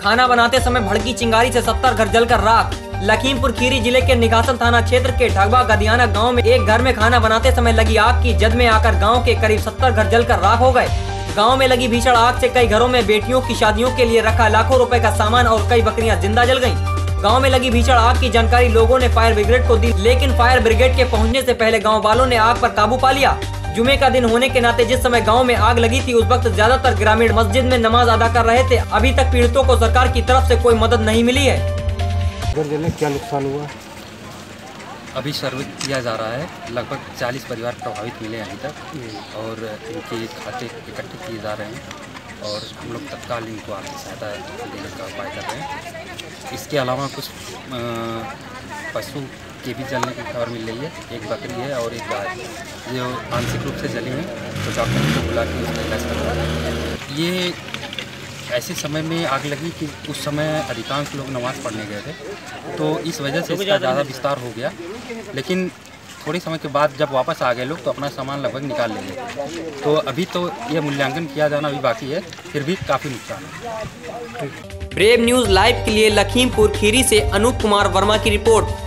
खाना बनाते समय भड़की चिंगारी से 70 घर जलकर राख। लखीमपुर खीरी जिले के निगासन थाना क्षेत्र के ढगवा गदियाना गांव में एक घर में खाना बनाते समय लगी आग की जद में आकर गांव के करीब 70 घर जलकर राख हो गए। गांव में लगी भीषण आग से कई घरों में बेटियों की शादियों के लिए रखा लाखों रुपए का सामान और कई बकरियां जिंदा जल गईं। गांव में लगी भीषण आग की जानकारी लोगों ने फायर ब्रिगेड को दी, लेकिन फायर ब्रिगेड के पहुंचने से पहले गाँव वालों ने आग पर काबू पा लिया। जुमे का दिन होने के नाते जिस समय गांव में आग लगी थी उस वक्त ज्यादातर ग्रामीण मस्जिद में नमाज अदा कर रहे थे। अभी तक पीड़ितों को सरकार की तरफ से कोई मदद नहीं मिली है। क्या नुकसान हुआ? अभी सर्वे किया जा रहा है। लगभग 40 परिवार प्रभावित मिले अभी तक और इनके खाते इकट्ठे किए जा रहे हैं और हम लोग तत्काल इनको आर्थिक सहायता देने का उपाय कर रहे हैं। इसके अलावा कुछ पशु के भी जलने की खबर मिल रही है। एक बकरी है और एक गाय जो आंशिक रूप से जली हुई, तो डॉक्टर को बुला के उसका इलाज करवा रहे हैं। ये ऐसे समय में आग लगी कि उस समय अधिकांश लोग नमाज़ पढ़ने गए थे, तो इस वजह से इसका ज़्यादा विस्तार हो गया। लेकिन थोड़े समय के बाद जब वापस आ गए लोग तो अपना सामान लगभग निकाल लेंगे। तो अभी तो ये मूल्यांकन किया जाना अभी बाकी है, फिर भी काफ़ी नुकसान है। ब्रेव न्यूज़ लाइव के लिए लखीमपुर खीरी से अनूप कुमार वर्मा की रिपोर्ट।